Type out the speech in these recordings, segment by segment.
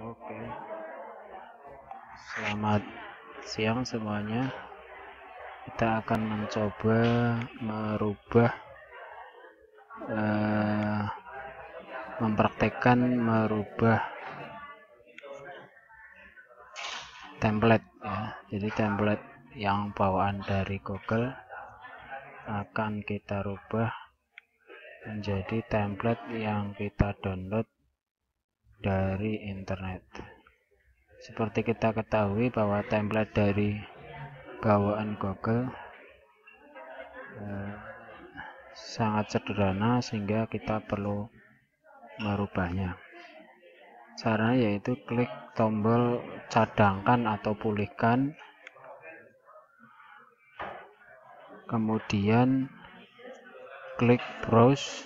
Oke, selamat siang semuanya. Kita akan mencoba mempraktekkan merubah template ya. Jadi template yang bawaan dari Google akan kita rubah menjadi template yang kita download dari internet. Seperti kita ketahui bahwa template dari bawaan Google sangat sederhana sehingga kita perlu merubahnya. Caranya yaitu klik tombol cadangkan atau pulihkan, kemudian klik browse,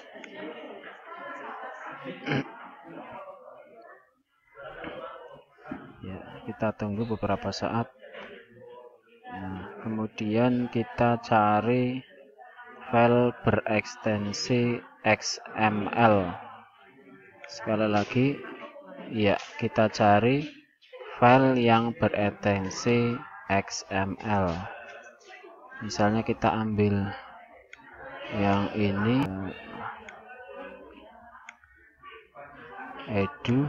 ya, kita tunggu beberapa saat. Nah, kemudian kita cari file berekstensi XML. Sekali lagi, ya, kita cari file yang berekstensi XML. Misalnya kita ambil yang ini, edu.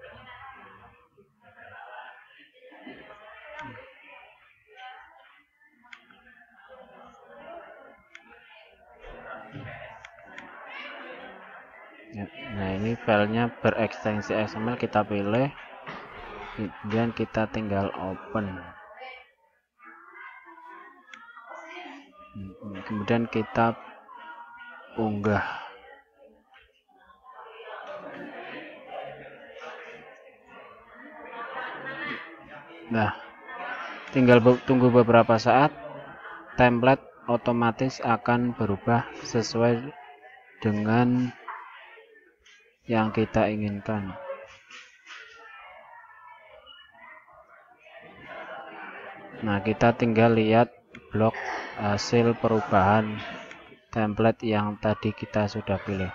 Nah, ini filenya berekstensi XML, kita pilih, kemudian kita tinggal open. Kemudian kita unggah. Nah, tinggal tunggu beberapa saat, template otomatis akan berubah sesuai dengan yang kita inginkan. Nah, kita tinggal lihat blok hasil perubahan template yang tadi kita sudah pilih.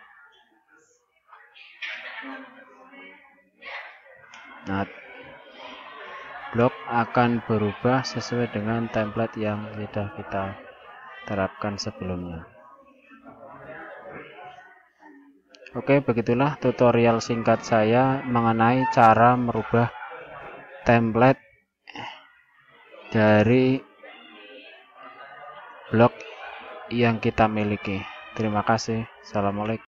Nah, blok akan berubah sesuai dengan template yang sudah kita terapkan sebelumnya. Oke, begitulah tutorial singkat saya mengenai cara merubah template dari blog yang kita miliki. Terima kasih. Assalamualaikum.